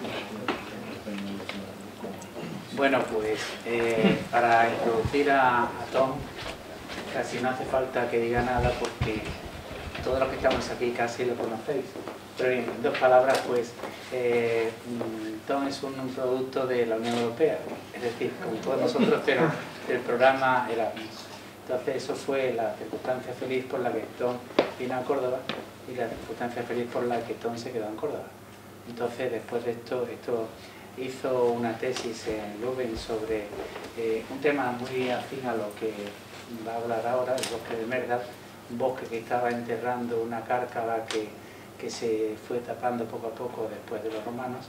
Bueno, pues para introducir a Tom, casi no hace falta que diga nada porque todos los que estamos aquí casi lo conocéis. Pero bien, en dos palabras, pues Tom es un producto de la Unión Europea, es decir, como todos nosotros, pero del programa Erasmus. Entonces eso fue la circunstancia feliz por la que Tom vino a Córdoba y la circunstancia feliz por la que Tom se quedó en Córdoba. Entonces después de esto hizo una tesis en Leuven sobre un tema muy afín a lo que va a hablar ahora, el bosque de Merdal, un bosque que estaba enterrando una cárcava que se fue tapando poco a poco después de los romanos.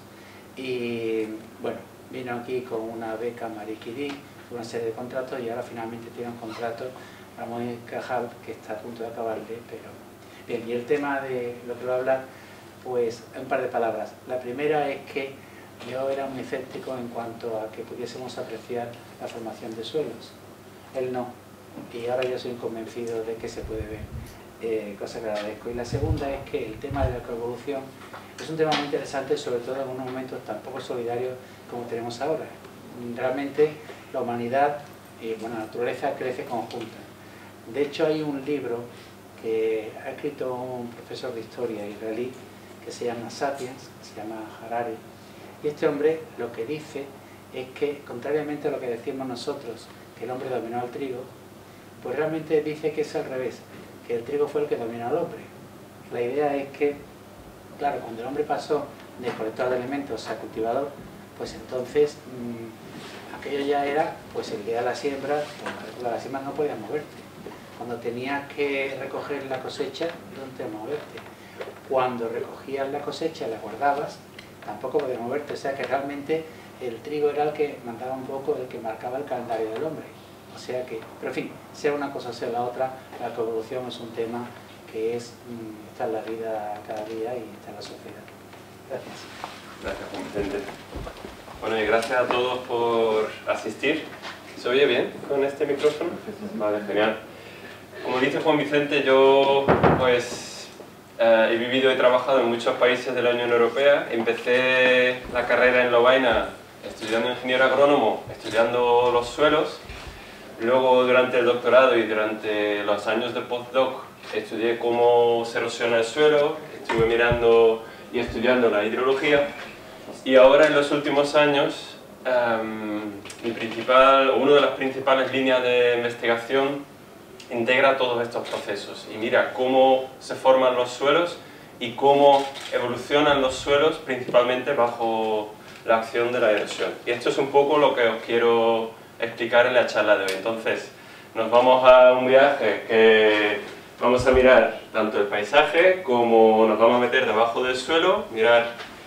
Y bueno, vino aquí con una beca Marie Curie, una serie de contratos, y ahora finalmente tiene un contrato Ramón y Cajal que está a punto de acabarle. Pero bien, y el tema de lo que voy a hablar, pues un par de palabras. La primera es que yo era muy escéptico en cuanto a que pudiésemos apreciar la formación de suelos. Él no, y ahora yo soy convencido de que se puede ver, cosa que agradezco. Y la segunda es que el tema de la ecoevolución es un tema muy interesante, sobre todo en unos momentos tan poco solidarios como tenemos ahora. Realmente la humanidad y la naturaleza crece conjunta. De hecho hay un libro que ha escrito un profesor de historia israelí que se llama Sapiens, que se llama Harari, y este hombre lo que dice es que, contrariamente a lo que decimos nosotros, que el hombre dominó al trigo, pues realmente dice que es al revés, que el trigo fue el que dominó al hombre. La idea es que, claro, cuando el hombre pasó de colector de alimentos a cultivador, pues entonces aquello ya era pues el día de la siembra, pues la siembra no podías moverte. Cuando tenías que recoger la cosecha, ¿dónde te moverte? Cuando recogías la cosecha y la guardabas, tampoco podías moverte. O sea que realmente el trigo era el que mandaba un poco, el que marcaba el calendario del hombre. O sea que, pero en fin, sea una cosa o sea la otra, la ecoevolución es un tema que está en la vida cada día y está en la sociedad. Gracias. Gracias, Juan Vicente. Bueno, y gracias a todos por asistir. ¿Se oye bien con este micrófono? Vale, genial. Como dice Juan Vicente, yo pues he vivido y trabajado en muchos países de la Unión Europea. Empecé la carrera en Lovaina estudiando ingeniero agrónomo, estudiando los suelos. Luego, durante el doctorado y durante los años de postdoc, estudié cómo se erosiona el suelo, estuve mirando y estudiando la hidrología. Y ahora, en los últimos años, una de las principales líneas de investigación integra todos estos procesos y mira cómo se forman los suelos y cómo evolucionan los suelos, principalmente bajo la acción de la erosión. Y esto es un poco lo que os quiero explicar en la charla de hoy. Entonces, nos vamos a un viaje que vamos a mirar tanto el paisaje como nos vamos a meter debajo del suelo, mirar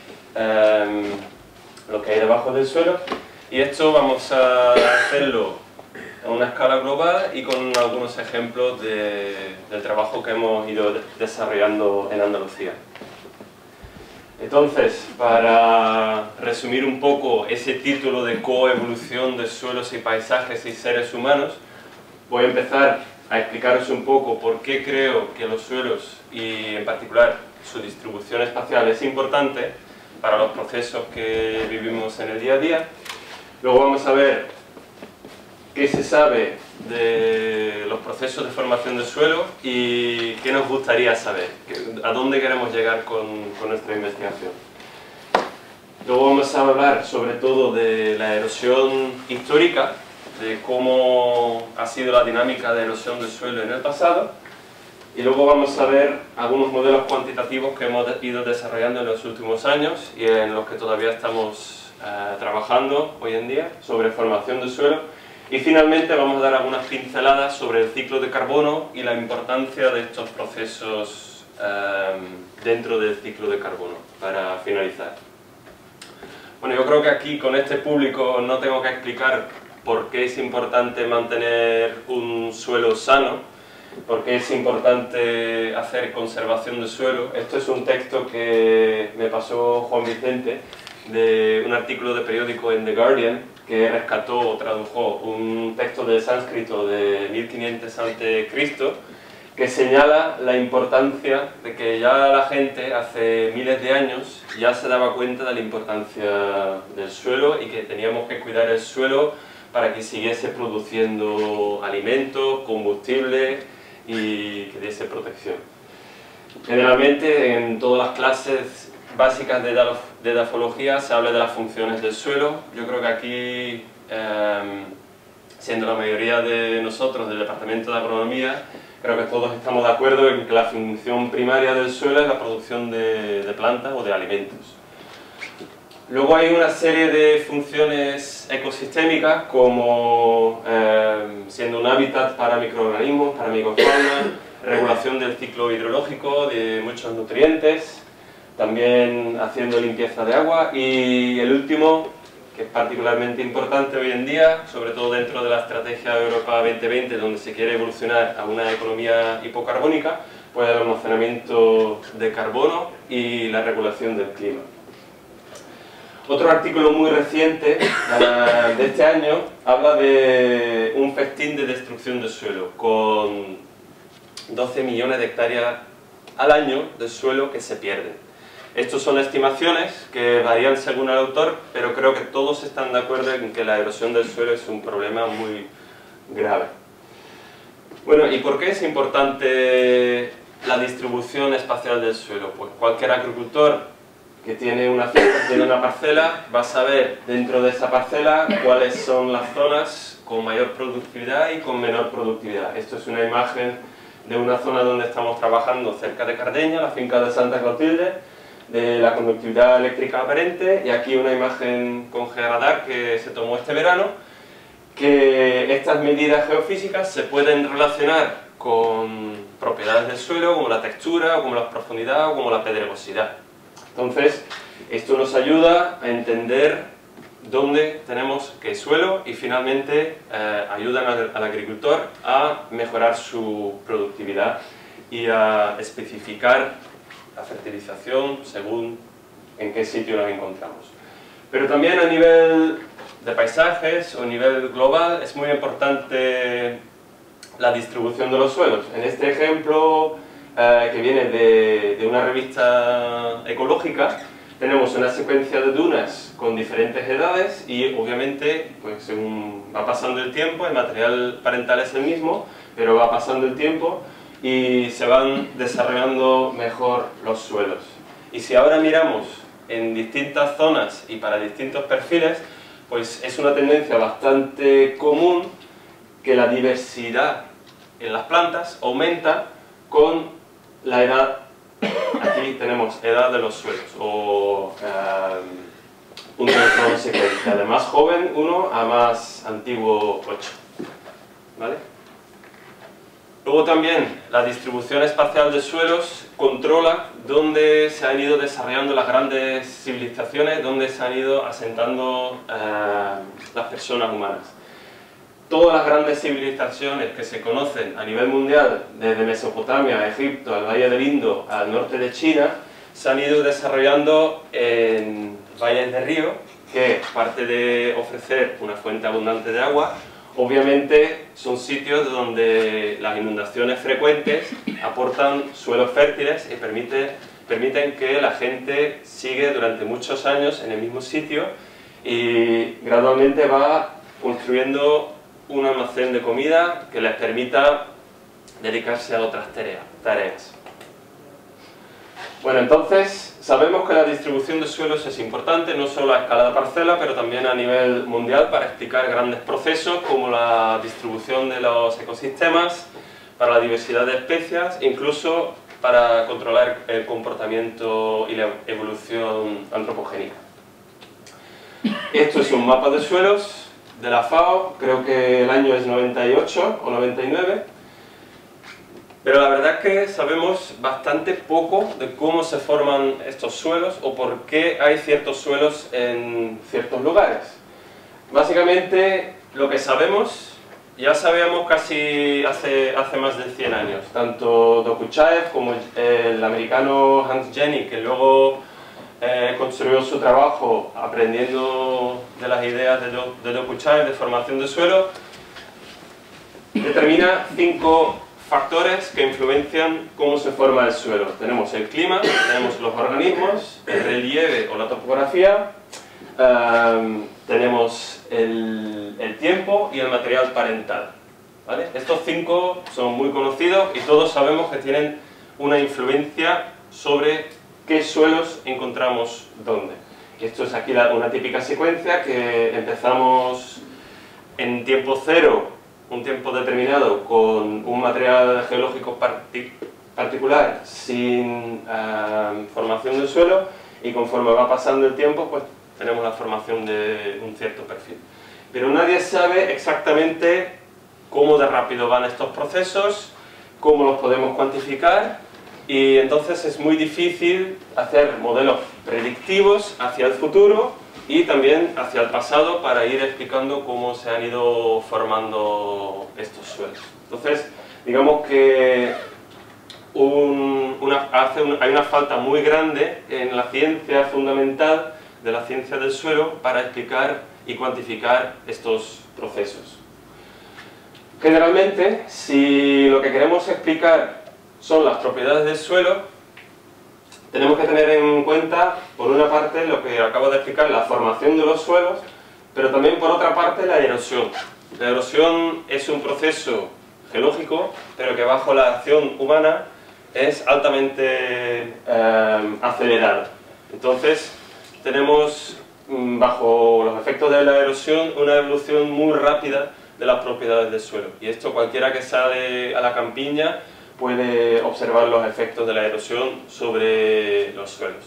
lo que hay debajo del suelo, y esto vamos a hacerlo a una escala global y con algunos ejemplos del trabajo que hemos ido desarrollando en Andalucía. Entonces, para resumir un poco ese título de coevolución de suelos y paisajes y seres humanos, voy a empezar a explicaros un poco por qué creo que los suelos y en particular su distribución espacial es importante para los procesos que vivimos en el día a día. Luego vamos a ver qué se sabe de los procesos de formación del suelo y qué nos gustaría saber, a dónde queremos llegar con nuestra investigación. Luego vamos a hablar sobre todo de la erosión histórica, de cómo ha sido la dinámica de erosión del suelo en el pasado, y luego vamos a ver algunos modelos cuantitativos que hemos ido desarrollando en los últimos años y en los que todavía estamos trabajando hoy en día sobre formación del suelo. Y finalmente vamos a dar algunas pinceladas sobre el ciclo de carbono y la importancia de estos procesos dentro del ciclo de carbono, para finalizar. Bueno, yo creo que aquí con este público no tengo que explicar por qué es importante mantener un suelo sano, por qué es importante hacer conservación del suelo. Esto es un texto que me pasó Juan Vicente de un artículo de periódico en The Guardian, que rescató o tradujo un texto del sánscrito de 1500 a.C. que señala la importancia de que ya la gente hace miles de años ya se daba cuenta de la importancia del suelo y que teníamos que cuidar el suelo para que siguiese produciendo alimentos, combustible y que diese protección. Generalmente en todas las clases básicas de edafología se habla de las funciones del suelo. Yo creo que aquí, siendo la mayoría de nosotros del Departamento de Agronomía, creo que todos estamos de acuerdo en que la función primaria del suelo es la producción de plantas o de alimentos. Luego hay una serie de funciones ecosistémicas como siendo un hábitat para microorganismos, para microfauna, regulación del ciclo hidrológico de muchos nutrientes, también haciendo limpieza de agua y el último, que es particularmente importante hoy en día, sobre todo dentro de la estrategia Europa 2020, donde se quiere evolucionar a una economía hipocarbónica, pues el almacenamiento de carbono y la regulación del clima. Otro artículo muy reciente de este año habla de un festín de destrucción del suelo, con 12 millones de hectáreas al año de suelo que se pierden. Estos son estimaciones que varían según el autor, pero creo que todos están de acuerdo en que la erosión del suelo es un problema muy grave. Bueno, ¿y por qué es importante la distribución espacial del suelo? Pues cualquier agricultor que tiene una finca, tiene una parcela, va a saber dentro de esa parcela cuáles son las zonas con mayor productividad y con menor productividad. Esto es una imagen de una zona donde estamos trabajando cerca de Cardeña, la finca de Santa Clotilde, de la conductividad eléctrica aparente, y aquí una imagen con georradar que se tomó este verano, que estas medidas geofísicas se pueden relacionar con propiedades del suelo, como la textura, como la profundidad, o como la pedregosidad. Entonces, esto nos ayuda a entender dónde tenemos qué suelo y finalmente ayudan al agricultor a mejorar su productividad y a especificar la fertilización según en qué sitio nos encontramos. Pero también a nivel de paisajes o a nivel global es muy importante la distribución de los suelos. En este ejemplo que viene de una revista ecológica, tenemos una secuencia de dunas con diferentes edades y obviamente pues, según va pasando el tiempo, el material parental es el mismo, pero va pasando el tiempo y se van desarrollando mejor los suelos. Y si ahora miramos en distintas zonas y para distintos perfiles, pues es una tendencia bastante común que la diversidad en las plantas aumenta con la edad. Aquí tenemos edad de los suelos, o un teléfono de secuencia, de más joven 1 a más antiguo 8. ¿Vale? Luego también la distribución espacial de suelos controla dónde se han ido desarrollando las grandes civilizaciones, dónde se han ido asentando las personas humanas. Todas las grandes civilizaciones que se conocen a nivel mundial, desde Mesopotamia, Egipto, al Valle del Indo, al norte de China, se han ido desarrollando en valles de río, que aparte de ofrecer una fuente abundante de agua, obviamente son sitios donde las inundaciones frecuentes aportan suelos fértiles y permiten que la gente siga durante muchos años en el mismo sitio y gradualmente va construyendo un almacén de comida que les permita dedicarse a otras tareas. Bueno, entonces sabemos que la distribución de suelos es importante, no solo a escala de parcela, pero también a nivel mundial para explicar grandes procesos como la distribución de los ecosistemas, para la diversidad de especies, incluso para controlar el comportamiento y la evolución antropogénica. Esto es un mapa de suelos de la FAO, creo que el año es 98 o 99, pero la verdad es que sabemos bastante poco de cómo se forman estos suelos o por qué hay ciertos suelos en ciertos lugares. Básicamente lo que sabemos, ya sabíamos casi hace más de 100 años, tanto Dokuchaev como el americano Hans Jenny, que luego construyó su trabajo aprendiendo de las ideas de Dokuchaev de formación de suelo, determina 5 factores que influencian cómo se forma el suelo. Tenemos el clima, tenemos los organismos, el relieve o la topografía, tenemos el tiempo y el material parental, ¿vale? Estos 5 son muy conocidos y todos sabemos que tienen una influencia sobre qué suelos encontramos dónde. Esto es aquí una típica secuencia que empezamos en tiempo cero, un tiempo determinado, con un material geológico particular sin formación del suelo, y conforme va pasando el tiempo pues tenemos la formación de un cierto perfil. Pero nadie sabe exactamente cómo de rápido van estos procesos, cómo los podemos cuantificar, y entonces es muy difícil hacer modelos predictivos hacia el futuro y también hacia el pasado para ir explicando cómo se han ido formando estos suelos. Entonces, digamos que hay una falta muy grande en la ciencia fundamental de la ciencia del suelo para explicar y cuantificar estos procesos. Generalmente, si lo que queremos explicar son las propiedades del suelo, tenemos que tener en cuenta, por una parte, lo que acabo de explicar, la formación de los suelos, pero también, por otra parte, la erosión. La erosión es un proceso geológico, pero que bajo la acción humana es altamente acelerado. Entonces, tenemos, bajo los efectos de la erosión, una evolución muy rápida de las propiedades del suelo. Y esto cualquiera que sale a la campiña puede observar los efectos de la erosión sobre los suelos.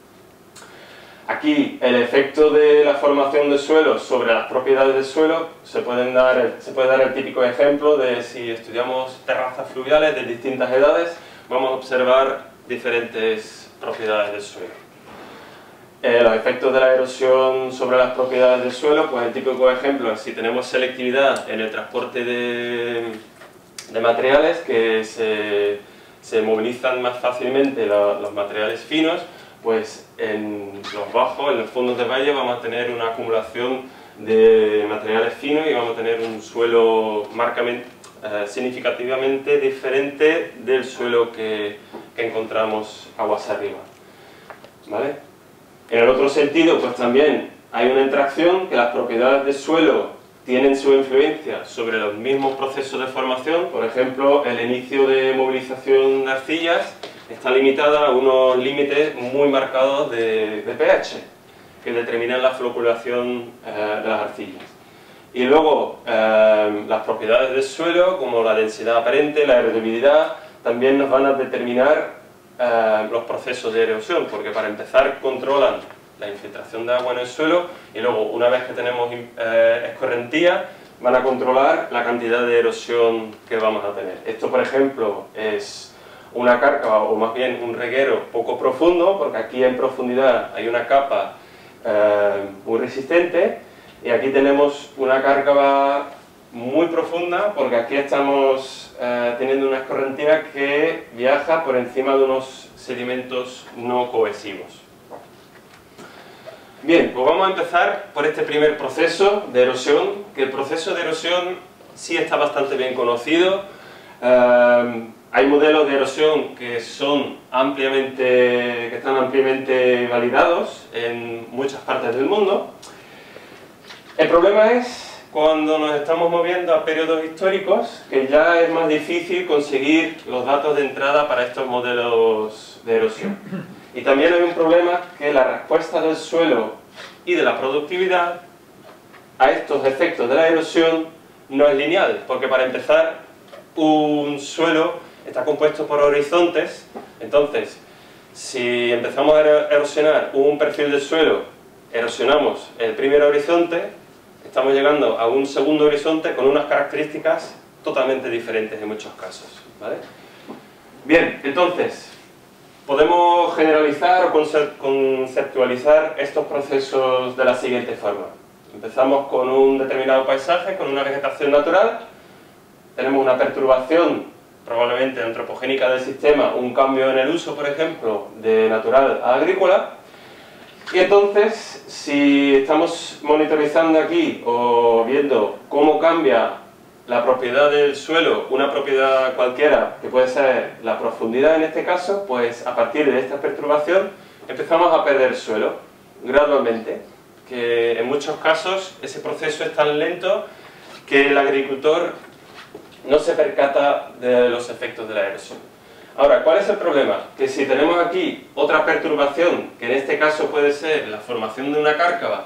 Aquí el efecto de la formación de suelos sobre las propiedades del suelo se puede dar el típico ejemplo de si estudiamos terrazas fluviales de distintas edades, vamos a observar diferentes propiedades del suelo. Los efectos de la erosión sobre las propiedades del suelo, pues el típico ejemplo es si tenemos selectividad en el transporte de materiales, que se movilizan más fácilmente los materiales finos, pues en los bajos, en los fondos de valle, vamos a tener una acumulación de materiales finos y vamos a tener un suelo significativamente diferente del suelo que encontramos aguas arriba, ¿vale? En el otro sentido, pues también hay una interacción que las propiedades del suelo tienen su influencia sobre los mismos procesos de formación. Por ejemplo, el inicio de movilización de arcillas está limitada a unos límites muy marcados de pH, que determinan la floculación de las arcillas. Y luego, las propiedades del suelo, como la densidad aparente, la erodibilidad, también nos van a determinar los procesos de erosión, porque para empezar controlan la infiltración de agua en el suelo, y luego, una vez que tenemos escorrentía, van a controlar la cantidad de erosión que vamos a tener. Esto, por ejemplo, es una cárcava, o más bien un reguero poco profundo, porque aquí en profundidad hay una capa muy resistente, y aquí tenemos una cárcava muy profunda, porque aquí estamos teniendo una escorrentía que viaja por encima de unos sedimentos no cohesivos. Bien, pues vamos a empezar por este primer proceso de erosión, que el proceso de erosión sí está bastante bien conocido. Hay modelos de erosión que están ampliamente validados en muchas partes del mundo. El problema es cuando nos estamos moviendo a periodos históricos, que ya es más difícil conseguir los datos de entrada para estos modelos de erosión. Y también hay un problema, que la respuesta del suelo y de la productividad a estos efectos de la erosión no es lineal, porque para empezar, un suelo está compuesto por horizontes. Entonces, si empezamos a erosionar un perfil del suelo, erosionamos el primer horizonte, estamos llegando a un segundo horizonte con unas características totalmente diferentes en muchos casos, ¿vale? Bien, entonces, podemos generalizar o conceptualizar estos procesos de la siguiente forma. Empezamos con un determinado paisaje, con una vegetación natural, tenemos una perturbación probablemente antropogénica del sistema, un cambio en el uso, por ejemplo, de natural a agrícola, y entonces, si estamos monitorizando aquí o viendo cómo cambia la propiedad del suelo, una propiedad cualquiera, que puede ser la profundidad en este caso, pues a partir de esta perturbación empezamos a perder suelo gradualmente, que en muchos casos ese proceso es tan lento que el agricultor no se percata de los efectos de la erosión. Ahora, ¿cuál es el problema? Que si tenemos aquí otra perturbación, que en este caso puede ser la formación de una cárcava,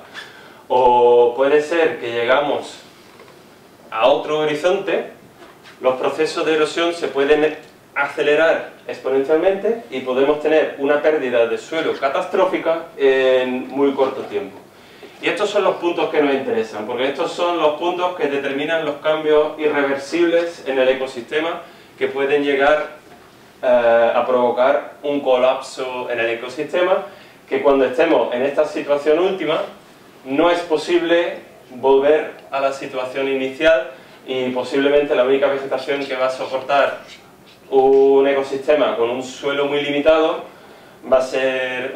o puede ser que llegamos a otro horizonte, los procesos de erosión se pueden acelerar exponencialmente y podemos tener una pérdida de suelo catastrófica en muy corto tiempo. Y estos son los puntos que nos interesan, porque estos son los puntos que determinan los cambios irreversibles en el ecosistema que pueden llegar a provocar un colapso en el ecosistema, que cuando estemos en esta situación última no es posible volver a la situación inicial y posiblemente la única vegetación que va a soportar un ecosistema con un suelo muy limitado va a ser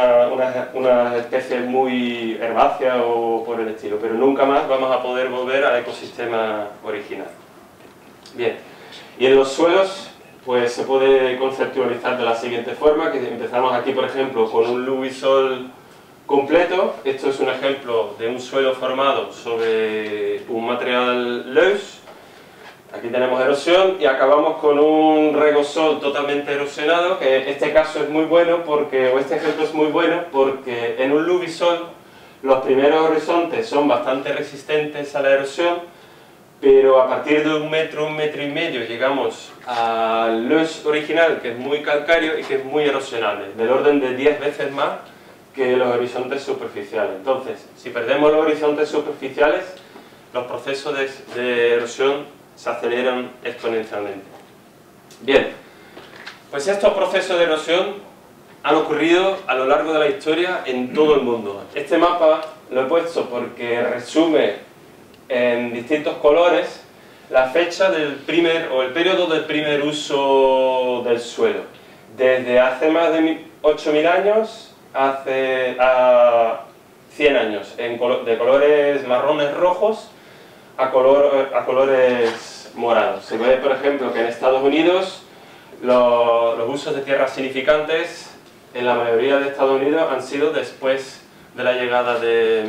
una especie muy herbácea o por el estilo, pero nunca más vamos a poder volver al ecosistema original. Bien, y en los suelos pues se puede conceptualizar de la siguiente forma, que empezamos aquí por ejemplo con un lubisol completo. Esto es un ejemplo de un suelo formado sobre un material loess. Aquí tenemos erosión y acabamos con un regosol totalmente erosionado, que en este caso es muy bueno porque, o este ejemplo es muy bueno porque en un lubisol los primeros horizontes son bastante resistentes a la erosión, pero a partir de un metro y medio llegamos al loess original, que es muy calcáreo y que es muy erosionable, del orden de 10 veces más que los horizontes superficiales. Entonces, si perdemos los horizontes superficiales, los procesos de erosión se aceleran exponencialmente. Bien, pues estos procesos de erosión han ocurrido a lo largo de la historia en todo el mundo. Este mapa lo he puesto porque resume en distintos colores la fecha del el periodo del primer uso del suelo. Desde hace más de 8.000 años a 100 años, de colores marrones rojos a colores morados. Se ve, por ejemplo, que en Estados Unidos los usos de tierras significantes en la mayoría de Estados Unidos han sido después de la llegada de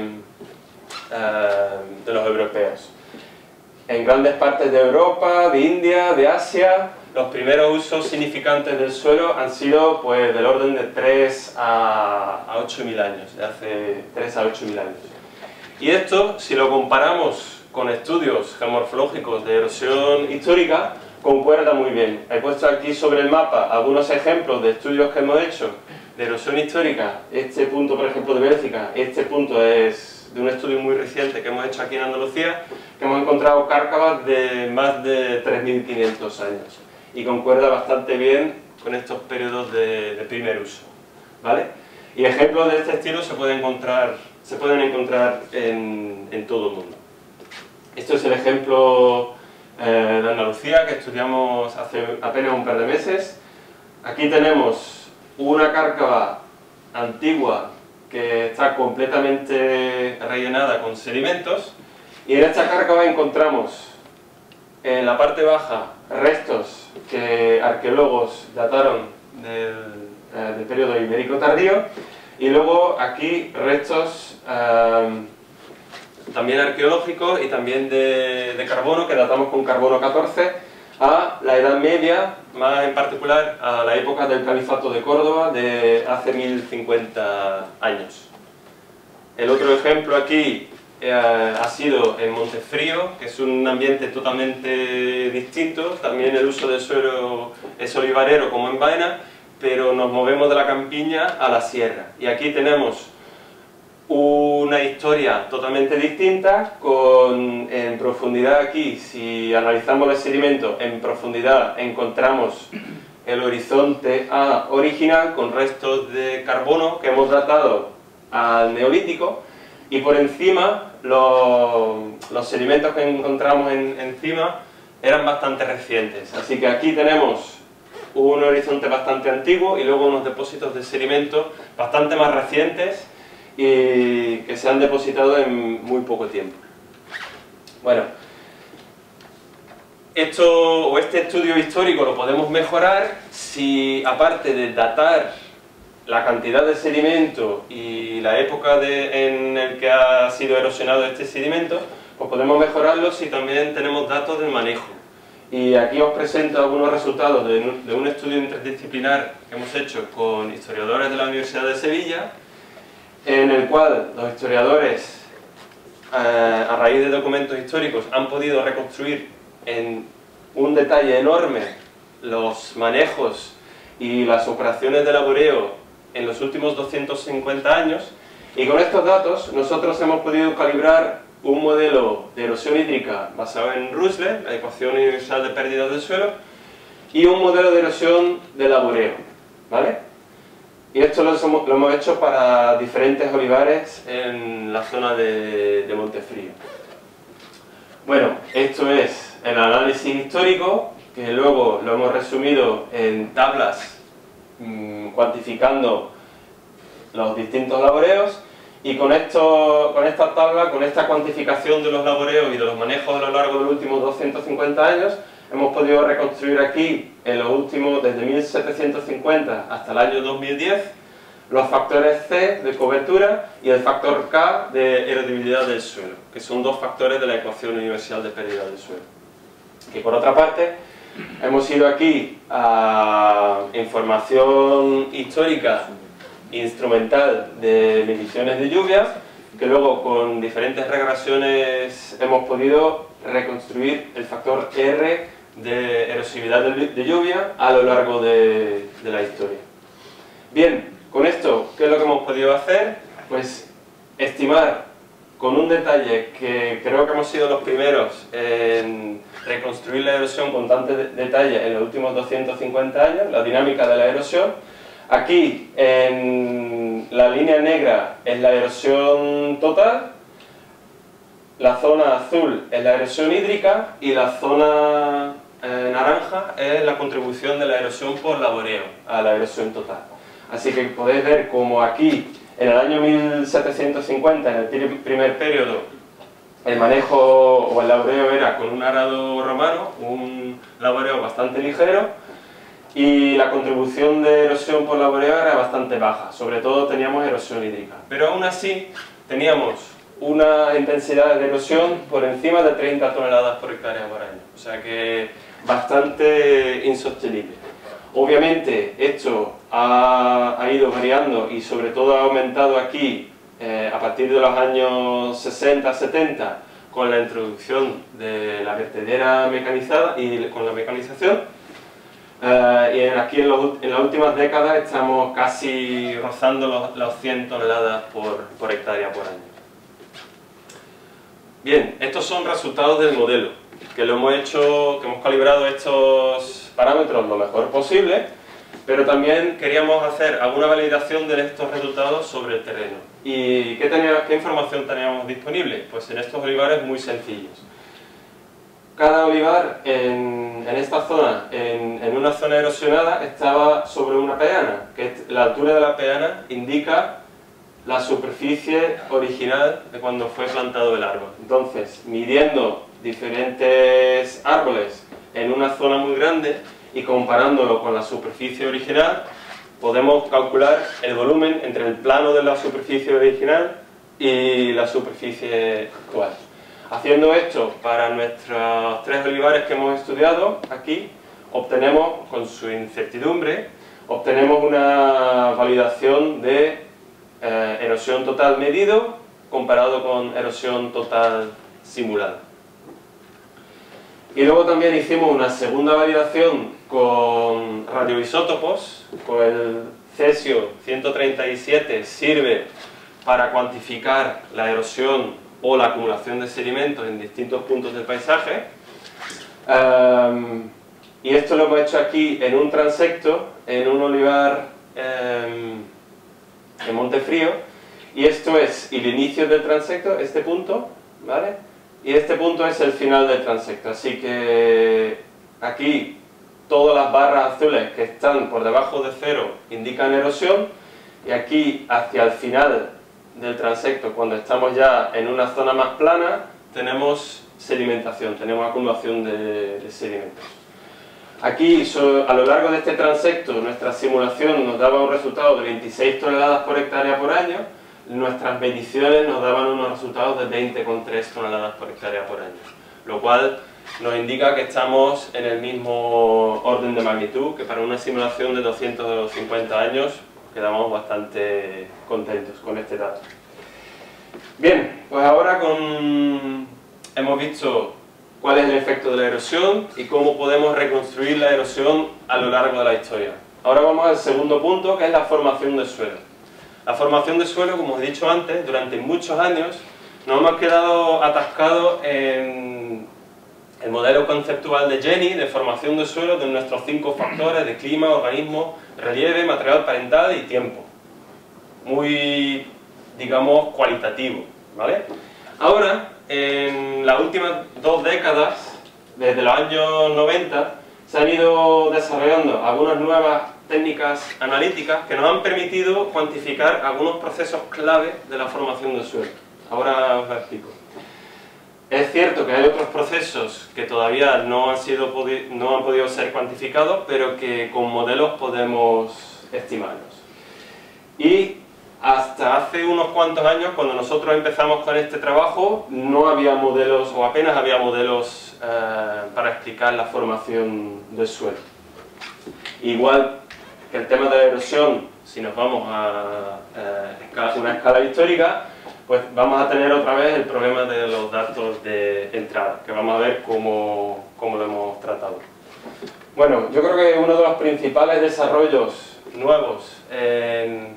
los europeos. En grandes partes de Europa, de India, de Asia, los primeros usos significantes del suelo han sido pues, del orden de 3 a 8.000 años, de hace 3 a 8.000 años. Y esto, si lo comparamos con estudios geomorfológicos de erosión histórica, concuerda muy bien. He puesto aquí sobre el mapa algunos ejemplos de estudios que hemos hecho de erosión histórica. Este punto, por ejemplo, de Bélgica, este punto es de un estudio muy reciente que hemos hecho aquí en Andalucía, que hemos encontrado cárcavas de más de 3.500 años. Y concuerda bastante bien con estos periodos de primer uso, ¿vale? Y ejemplos de este estilo se pueden encontrar en todo el mundo. Esto es el ejemplo de Andalucía que estudiamos hace apenas un par de meses. Aquí tenemos una cárcava antigua que está completamente rellenada con sedimentos, y en esta cárcava encontramos en la parte baja restos que arqueólogos dataron del periodo ibérico tardío, y luego aquí restos también arqueológicos y también de carbono, que datamos con carbono 14 a la Edad Media, más en particular a la época del Califato de Córdoba de hace 1050 años. El otro ejemplo aquí ha sido en Montefrío, que es un ambiente totalmente distinto. También el uso del suelo es olivarero como en Baena, pero nos movemos de la campiña a la sierra. Y aquí tenemos una historia totalmente distinta, en profundidad aquí, si analizamos el sedimento en profundidad, encontramos el horizonte A original con restos de carbono que hemos datado al Neolítico, y por encima los sedimentos que encontramos encima eran bastante recientes. Así que aquí tenemos un horizonte bastante antiguo y luego unos depósitos de sedimento bastante más recientes y que se han depositado en muy poco tiempo. Bueno, este estudio histórico lo podemos mejorar si, aparte de datar la cantidad de sedimento y la época en el que ha sido erosionado este sedimento, pues podemos mejorarlo si también tenemos datos del manejo. Y aquí os presento algunos resultados de un estudio interdisciplinar que hemos hecho con historiadores de la Universidad de Sevilla, en el cual los historiadores, a raíz de documentos históricos, han podido reconstruir en un detalle enorme los manejos y las operaciones de laboreo en los últimos 250 años, y con estos datos nosotros hemos podido calibrar un modelo de erosión hídrica basado en Rusler, la ecuación universal de pérdidas del suelo, y un modelo de erosión de laboreo, ¿vale? Y esto lo hemos hecho para diferentes olivares en la zona de Montefrío. Bueno, esto es el análisis histórico, que luego lo hemos resumido en tablas cuantificando los distintos laboreos, y con esta tabla, con esta cuantificación de los laboreos y de los manejos a lo largo de los últimos 250 años, hemos podido reconstruir aquí, en los últimos, desde 1750 hasta el año 2010, los factores C de cobertura y el factor K de erodibilidad del suelo, que son dos factores de la ecuación universal de pérdida del suelo. Y por otra parte, hemos ido aquí a información histórica instrumental de mediciones de lluvia, que luego con diferentes regresiones hemos podido reconstruir el factor R de erosividad de lluvia a lo largo de la historia. Bien, con esto, ¿qué es lo que hemos podido hacer? Pues estimar con un detalle que creo que hemos sido los primeros en reconstruir la erosión con tanto detalle en los últimos 250 años, la dinámica de la erosión. Aquí, en la línea negra, es la erosión total, la zona azul es la erosión hídrica y la zona naranja es la contribución de la erosión por laboreo a la erosión total. Así que podéis ver como aquí, en el año 1750, en el primer periodo, el manejo o el laboreo era con un arado romano, un laboreo bastante ligero, y la contribución de erosión por laboreo era bastante baja, sobre todo teníamos erosión hídrica. Pero aún así teníamos una intensidad de erosión por encima de 30 toneladas por hectárea por año, o sea que bastante insostenible. Obviamente esto ha ido variando y sobre todo ha aumentado aquí a partir de los años 60-70 con la introducción de la vertedera mecanizada y con la mecanización. Y aquí en las últimas décadas estamos casi rozando los 100 toneladas por hectárea por año. Bien, estos son resultados del modelo, que lo hemos hecho, que hemos calibrado estos parámetros lo mejor posible, pero también queríamos hacer alguna validación de estos resultados sobre el terreno. ¿Y qué información teníamos disponible? Pues en estos olivares muy sencillos. Cada olivar en esta zona, en una zona erosionada, estaba sobre una peana, que la altura de la peana indica la superficie original de cuando fue plantado el árbol. Entonces, midiendo diferentes árboles en una zona muy grande y comparándolo con la superficie original, podemos calcular el volumen entre el plano de la superficie original y la superficie actual. Haciendo esto para nuestros 3 olivares que hemos estudiado aquí, obtenemos, con su incertidumbre, obtenemos una validación de erosión total medido comparado con erosión total simulada. Y luego también hicimos una segunda validación con radioisótopos, con el cesio 137 sirve para cuantificar la erosión o la acumulación de sedimentos en distintos puntos del paisaje. Y esto lo hemos hecho aquí en un transecto, en un olivar en Montefrío, y esto es el inicio del transecto, este punto, ¿vale? Y este punto es el final del transecto, así que aquí todas las barras azules que están por debajo de cero indican erosión, y aquí hacia el final del transecto, cuando estamos ya en una zona más plana, tenemos sedimentación, tenemos acumulación de sedimentos. Aquí, a lo largo de este transecto, nuestra simulación nos daba un resultado de 26 toneladas por hectárea por año, nuestras mediciones nos daban unos resultados de 20,3 toneladas por hectárea por año, lo cual nos indica que estamos en el mismo orden de magnitud, que para una simulación de 250 años quedamos bastante contentos con este dato. Bien, pues ahora hemos visto cuál es el efecto de la erosión y cómo podemos reconstruir la erosión a lo largo de la historia. Ahora vamos al segundo punto, que es la formación de suelo. La formación de suelo, como os he dicho antes, durante muchos años nos hemos quedado atascados en el modelo conceptual de Jenny de formación de suelo de nuestros 5 factores de clima, organismo, relieve, material parental y tiempo. Muy, digamos, cualitativo, ¿vale? Ahora, en las últimas 2 décadas, desde los años 90, se han ido desarrollando algunas nuevas técnicas analíticas que nos han permitido cuantificar algunos procesos clave de la formación del suelo. Ahora os lo explico. Es cierto que hay otros procesos que todavía no han podido ser cuantificados, pero que con modelos podemos estimarlos. Y hasta hace unos cuantos años, cuando nosotros empezamos con este trabajo, no había modelos, o apenas había modelos para explicar la formación del suelo. Igual que el tema de la erosión, si nos vamos a una escala histórica, pues vamos a tener otra vez el problema de los datos de entrada, que vamos a ver cómo lo hemos tratado. Bueno, yo creo que uno de los principales desarrollos nuevos en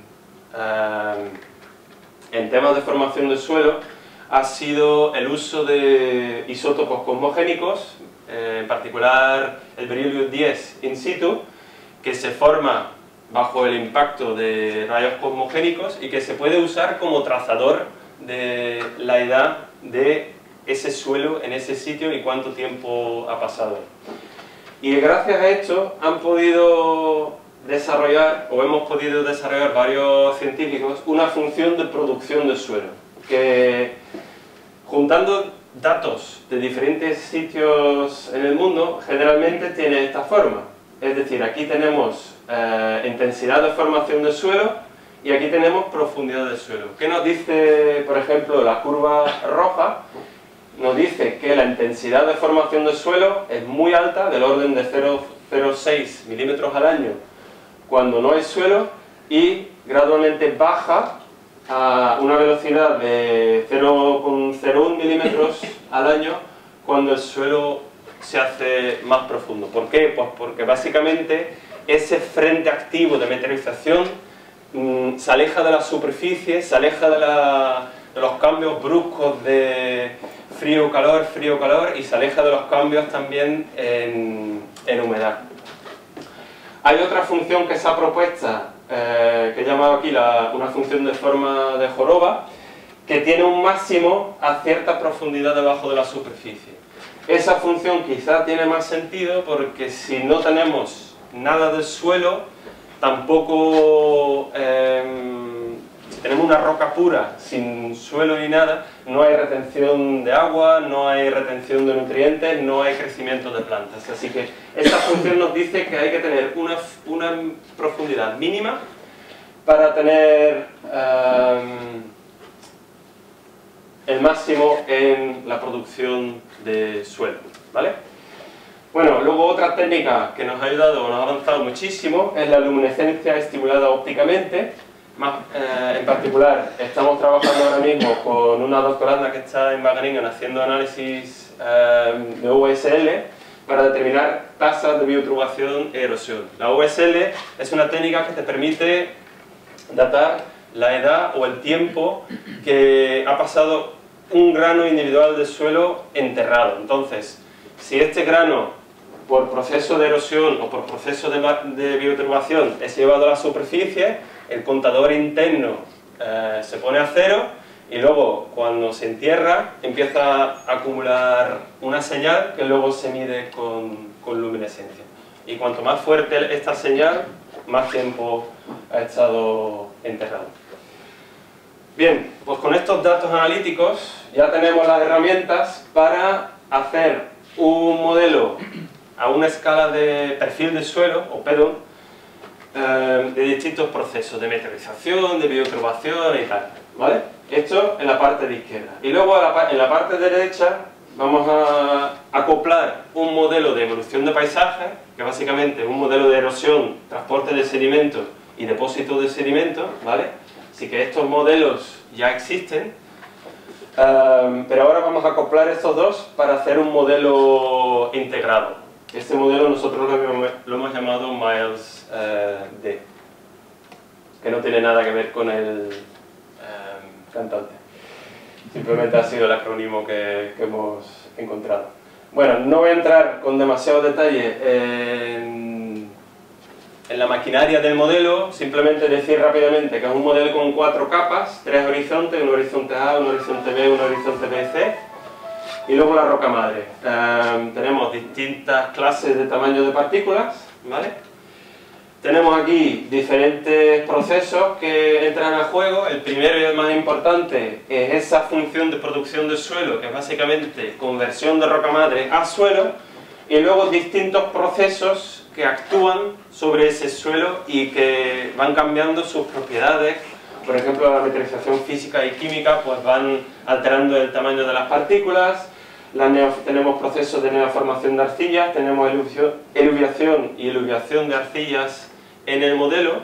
temas de formación del suelo ha sido el uso de isótopos cosmogénicos, en particular el berilio 10 in situ, que se forma bajo el impacto de rayos cosmogénicos y que se puede usar como trazador de la edad de ese suelo en ese sitio y cuánto tiempo ha pasado. Y gracias a esto han podido desarrollar, o hemos podido desarrollar varios científicos, una función de producción de suelo, que juntando datos de diferentes sitios en el mundo, generalmente tiene esta forma. Es decir, aquí tenemos intensidad de formación del suelo y aquí tenemos profundidad del suelo. ¿Qué nos dice, por ejemplo, la curva roja? Nos dice que la intensidad de formación del suelo es muy alta, del orden de 0,06 milímetros al año cuando no hay suelo, y gradualmente baja a una velocidad de 0,01 milímetros al año cuando el suelo se hace más profundo. ¿Por qué? Pues porque básicamente ese frente activo de meteorización se aleja de la superficie, se aleja de los cambios bruscos de frío-calor, frío-calor, y se aleja de los cambios también en humedad. Hay otra función que se ha propuesto, que he llamado aquí una función de forma de joroba, que tiene un máximo a cierta profundidad debajo de la superficie. Esa función quizá tiene más sentido porque si no tenemos nada del suelo, tampoco, si tenemos una roca pura, sin suelo ni nada, no hay retención de agua, no hay retención de nutrientes, no hay crecimiento de plantas. Así que esta función nos dice que hay que tener una profundidad mínima para tener el máximo en la producción de suelo, ¿vale? Bueno, luego otra técnica que nos ha ayudado, nos ha avanzado muchísimo, es la luminescencia estimulada ópticamente. En particular, estamos trabajando ahora mismo con una doctoranda que está en Wageningen haciendo análisis de USL para determinar tasas de bioturbación e erosión. La USL es una técnica que te permite datar la edad o el tiempo que ha pasado un grano individual de suelo enterrado. Entonces, si este grano, por proceso de erosión o por proceso de bioturbación, es llevado a la superficie, el contador interno se pone a 0 y luego, cuando se entierra, empieza a acumular una señal que luego se mide con luminescencia. Y cuanto más fuerte esta señal, más tiempo ha estado enterrado. Bien, pues con estos datos analíticos ya tenemos las herramientas para hacer un modelo a una escala de perfil de suelo, o PEDON, de distintos procesos de meteorización, de bioturbación y tal, ¿vale? Esto en la parte de izquierda. Y luego en la parte derecha vamos a acoplar un modelo de evolución de paisaje, que básicamente es un modelo de erosión, transporte de sedimentos y depósito de sedimentos, ¿vale? Así que estos modelos ya existen, pero ahora vamos a acoplar estos dos para hacer un modelo integrado. Este modelo nosotros lo hemos llamado Miles D, que no tiene nada que ver con el cantante. Simplemente ha sido el acrónimo que hemos encontrado. Bueno, no voy a entrar con demasiado detalle en la maquinaria del modelo, simplemente decir rápidamente que es un modelo con 4 capas, 3 horizontes, un horizonte A, un horizonte B, un horizonte B y C. Y luego la roca madre. Tenemos distintas clases de tamaño de partículas, ¿vale? Tenemos aquí diferentes procesos que entran a juego. El primero y el más importante es esa función de producción de suelo, que es básicamente conversión de roca madre a suelo, y luego distintos procesos que actúan sobre ese suelo y que van cambiando sus propiedades. Por ejemplo, la meteorización física y química pues van alterando el tamaño de las partículas. Tenemos procesos de neoformación de arcillas, tenemos eluviación y eluviación de arcillas en el modelo.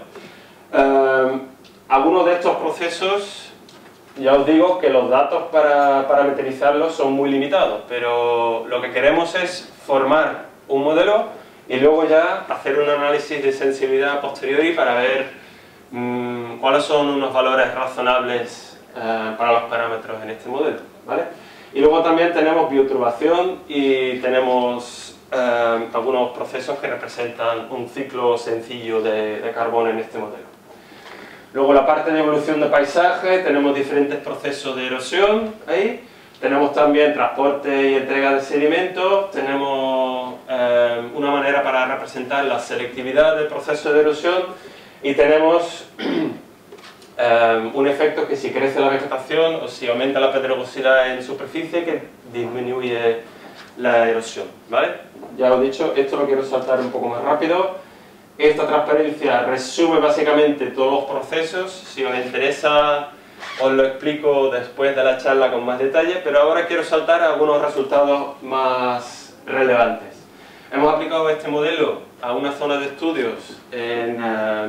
Algunos de estos procesos, ya os digo que los datos para parametrizarlos son muy limitados, pero lo que queremos es formar un modelo y luego ya hacer un análisis de sensibilidad a posteriori para ver cuáles son unos valores razonables para los parámetros en este modelo, ¿vale? Y luego también tenemos bioturbación y tenemos algunos procesos que representan un ciclo sencillo de carbono en este modelo. Luego la parte de evolución de paisaje, tenemos diferentes procesos de erosión ahí. Tenemos también transporte y entrega de sedimentos, tenemos una manera para representar la selectividad del proceso de erosión y tenemos un efecto que si crece la vegetación o si aumenta la pedregosidad en superficie que disminuye la erosión, ¿vale? Ya os he dicho, esto lo quiero saltar un poco más rápido. Esta transparencia resume básicamente todos los procesos. Si os interesa os lo explico después de la charla con más detalle, pero ahora quiero saltar a algunos resultados más relevantes. Hemos aplicado este modelo a una zona de estudios en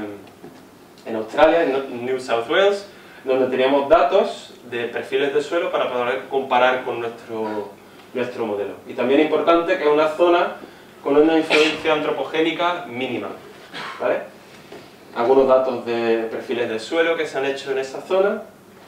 Australia, en New South Wales, donde teníamos datos de perfiles de suelo para poder comparar con nuestro modelo. Y también es importante que es una zona con una influencia antropogénica mínima, ¿vale? Algunos datos de perfiles de suelo que se han hecho en esa zona.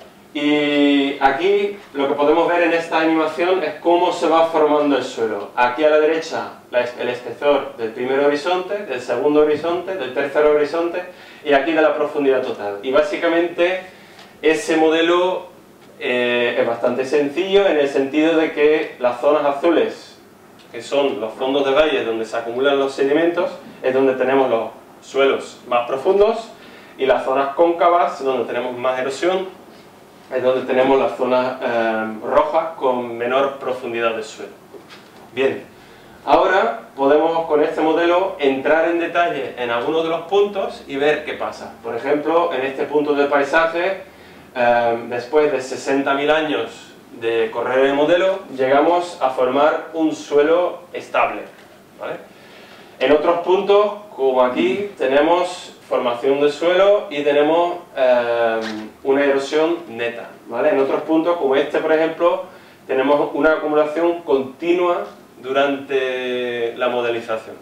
Y aquí lo que podemos ver en esta animación es cómo se va formando el suelo. Aquí a la derecha el espesor del primer horizonte, del segundo horizonte, del tercer horizonte y aquí de la profundidad total. Y básicamente ese modelo es bastante sencillo en el sentido de que las zonas azules, que son los fondos de valle donde se acumulan los sedimentos, es donde tenemos los suelos más profundos, y las zonas cóncavas, donde tenemos más erosión, es donde tenemos las zonas rojas con menor profundidad de suelo. Bien, ahora podemos con este modelo entrar en detalle en algunos de los puntos y ver qué pasa. Por ejemplo, en este punto del paisaje, después de 60.000 años de correr el modelo, llegamos a formar un suelo estable, ¿vale? En otros puntos, como aquí, tenemos formación de suelo y tenemos una erosión neta, ¿vale? En otros puntos, como este por ejemplo, tenemos una acumulación continua durante la modelización.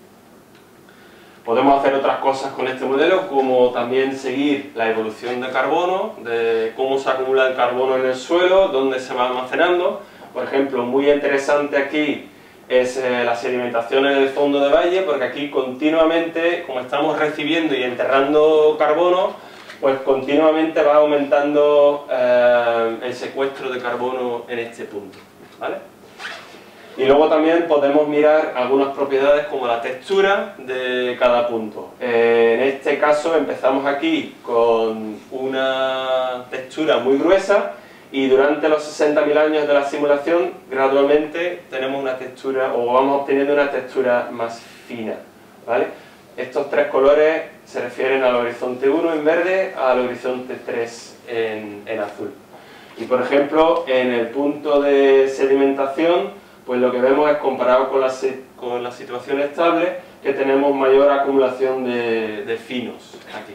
Podemos hacer otras cosas con este modelo, como también seguir la evolución de carbono, de cómo se acumula el carbono en el suelo, dónde se va almacenando. Por ejemplo, muy interesante aquí es la sedimentación en el fondo de valle, porque aquí continuamente, como estamos recibiendo y enterrando carbono, pues continuamente va aumentando el secuestro de carbono en este punto, ¿vale? Y luego también podemos mirar algunas propiedades como la textura de cada punto. En este caso empezamos aquí con una textura muy gruesa y durante los 60.000 años de la simulación gradualmente tenemos una textura, o vamos obteniendo una textura más fina, ¿vale? Estos tres colores se refieren al horizonte 1 en verde, al horizonte 3 en azul. Y por ejemplo, en el punto de sedimentación, pues lo que vemos es, comparado con la situación estable, que tenemos mayor acumulación de finos aquí.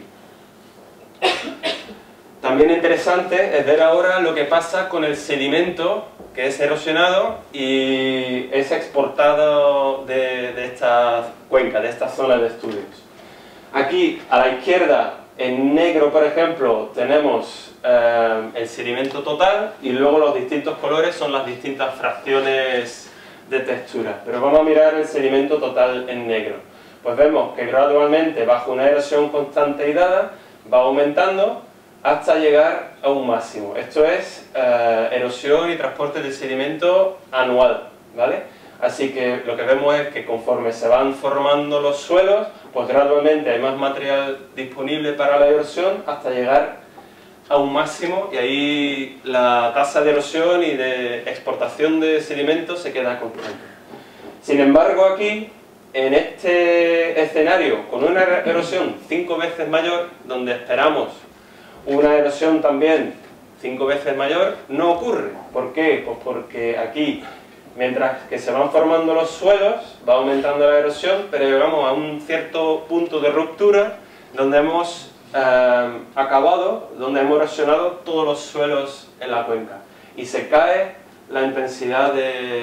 También interesante es ver ahora lo que pasa con el sedimento que es erosionado y es exportado de esta cuenca, de esta zona de estudios. Aquí a la izquierda, en negro por ejemplo, tenemos el sedimento total, y luego los distintos colores son las distintas fracciones de textura. Pero vamos a mirar el sedimento total en negro. Pues vemos que gradualmente, bajo una erosión constante y dada, va aumentando hasta llegar a un máximo. Esto es erosión y transporte de sedimento anual, ¿vale? Así que lo que vemos es que conforme se van formando los suelos, pues gradualmente hay más material disponible para la erosión hasta llegar a un máximo, y ahí la tasa de erosión y de exportación de sedimentos se queda constante. Sin embargo, aquí, en este escenario, con una erosión 5 veces mayor, donde esperamos una erosión también 5 veces mayor, no ocurre. ¿Por qué? Pues porque aquí, mientras que se van formando los suelos, va aumentando la erosión, pero llegamos a un cierto punto de ruptura donde hemos acabado, donde hemos erosionado todos los suelos en la cuenca, y se cae la intensidad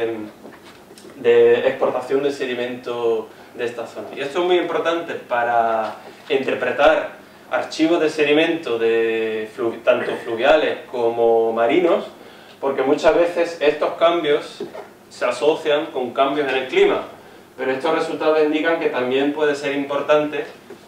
de exportación de sedimento de esta zona. Y esto es muy importante para interpretar archivos de sedimento tanto fluviales como marinos, porque muchas veces estos cambios se asocian con cambios en el clima, pero estos resultados indican que también puede ser importante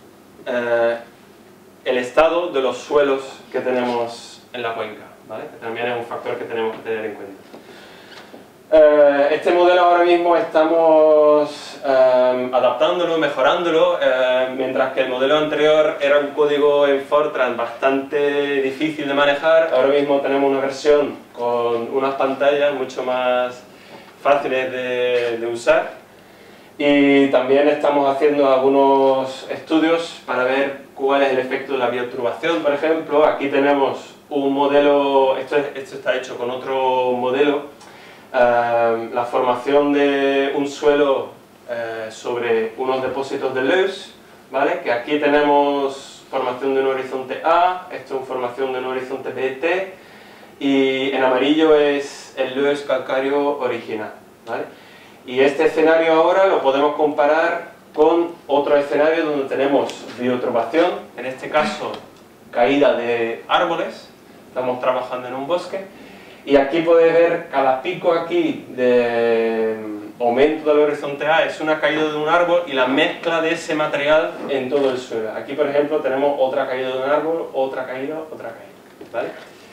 el estado de los suelos que tenemos en la cuenca, ¿vale? Que también es un factor que tenemos que tener en cuenta. Este modelo ahora mismo estamos adaptándolo, mejorándolo, mientras que el modelo anterior era un código en Fortran bastante difícil de manejar. Ahora mismo tenemos una versión con unas pantallas mucho más fáciles de usar, y también estamos haciendo algunos estudios para ver cuál es el efecto de la bioturbación, por ejemplo. Aquí tenemos un modelo, esto está hecho con otro modelo, la formación de un suelo sobre unos depósitos de loess, ¿vale? Que aquí tenemos formación de un horizonte A, esto es formación de un horizonte BT, y en amarillo es el loess calcáreo original, ¿vale? Y este escenario ahora lo podemos comparar con otro escenario donde tenemos bioturbación, en este caso caída de árboles, estamos trabajando en un bosque, y aquí podéis ver cada pico aquí de aumento del horizonte A es una caída de un árbol y la mezcla de ese material en todo el suelo. Aquí por ejemplo tenemos otra caída de un árbol, otra caída, ¿vale?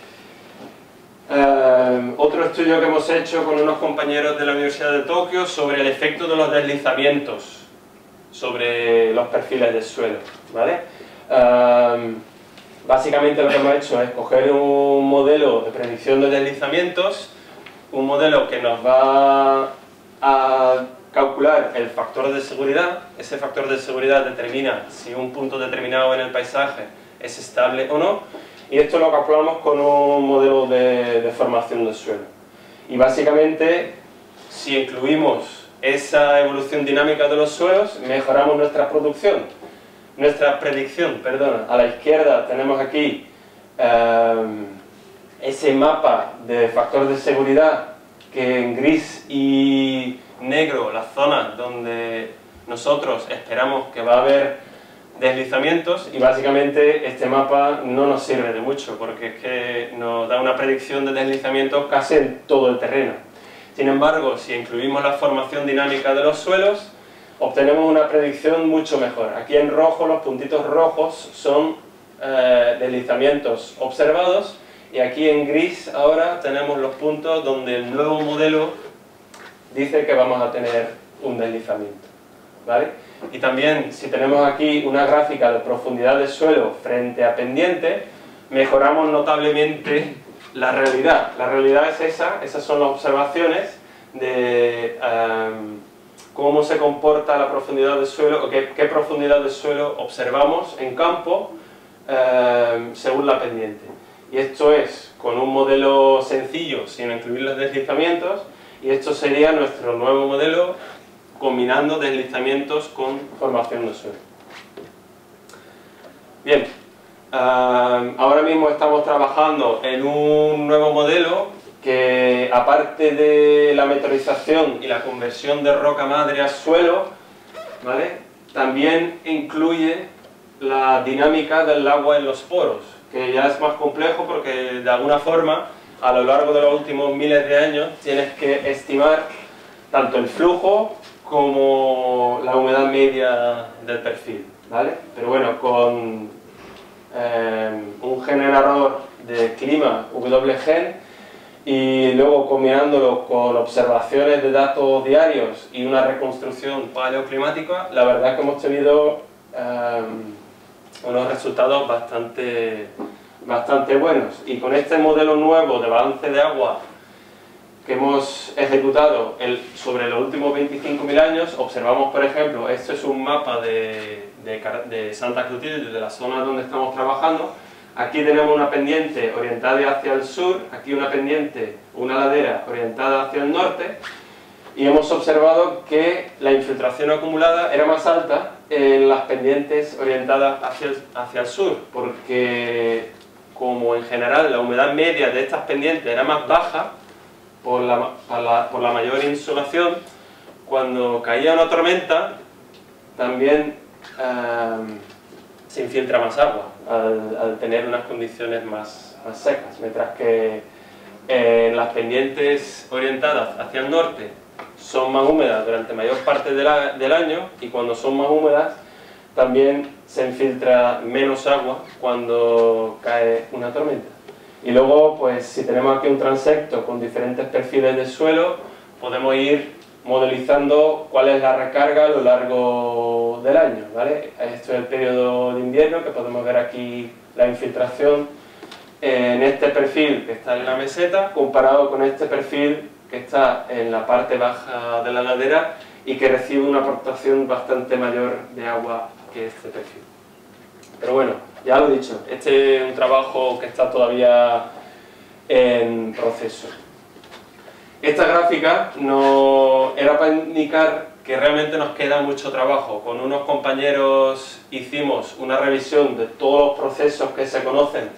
Otro estudio que hemos hecho con unos compañeros de la Universidad de Tokio sobre el efecto de los deslizamientos sobre los perfiles del suelo, ¿vale? Básicamente lo que hemos hecho es coger un modelo de predicción de deslizamientos, un modelo que nos va a calcular el factor de seguridad. Ese factor de seguridad determina si un punto determinado en el paisaje es estable o no, y esto lo calculamos con un modelo de formación del suelo. Y básicamente, si incluimos esa evolución dinámica de los suelos, mejoramos nuestra predicción, perdona. A la izquierda tenemos aquí ese mapa de factor de seguridad, que en gris y negro las zonas donde nosotros esperamos que va a haber deslizamientos, y básicamente este mapa no nos sirve de mucho porque es que nos da una predicción de deslizamientos casi en todo el terreno. Sin embargo, si incluimos la formación dinámica de los suelos, obtenemos una predicción mucho mejor. Aquí en rojo, los puntitos rojos son deslizamientos observados, y aquí en gris ahora tenemos los puntos donde el nuevo modelo dice que vamos a tener un deslizamiento, ¿vale? Y también, si tenemos aquí una gráfica de profundidad del suelo frente a pendiente, mejoramos notablemente la realidad es esa, esas son las observaciones de cómo se comporta la profundidad del suelo, o qué profundidad del suelo observamos en campo según la pendiente. Y esto es con un modelo sencillo, sin incluir los deslizamientos, y esto sería nuestro nuevo modelo combinando deslizamientos con formación del suelo. Bien, ahora mismo estamos trabajando en un nuevo modelo que, aparte de la meteorización y la conversión de roca madre a suelo, ¿vale?, también incluye la dinámica del agua en los poros, que ya es más complejo porque de alguna forma a lo largo de los últimos miles de años tienes que estimar tanto el flujo como la humedad media del perfil, ¿vale? Pero bueno, con un generador de clima WGen y luego combinándolo con observaciones de datos diarios y una reconstrucción paleoclimática, la verdad es que hemos tenido unos resultados bastante buenos. Y con este modelo nuevo de balance de agua que hemos ejecutado sobre los últimos 25.000 años, observamos, por ejemplo, esto es un mapa de Santa Clotilde, de la zona donde estamos trabajando. Aquí tenemos una pendiente orientada hacia el sur, aquí una pendiente, una ladera orientada hacia el norte, y hemos observado que la infiltración acumulada era más alta en las pendientes orientadas hacia el sur, porque como en general la humedad media de estas pendientes era más baja por la mayor insolación, cuando caía una tormenta también se infiltra más agua al tener unas condiciones más secas, mientras que en las pendientes orientadas hacia el norte son más húmedas durante mayor parte del año, y cuando son más húmedas también se infiltra menos agua cuando cae una tormenta. Y luego, pues si tenemos aquí un transecto con diferentes perfiles de suelo, podemos ir modelizando cuál es la recarga a lo largo del año, ¿vale? Esto es el periodo de invierno, que podemos ver aquí la infiltración en este perfil que está en la meseta, comparado con este perfil que está en la parte baja de la ladera y que recibe una aportación bastante mayor de agua que este perfil. Pero bueno, ya lo he dicho, este es un trabajo que está todavía en proceso. Esta gráfica no era para indicar que realmente nos queda mucho trabajo. Con unos compañeros hicimos una revisión de todos los procesos que se conocen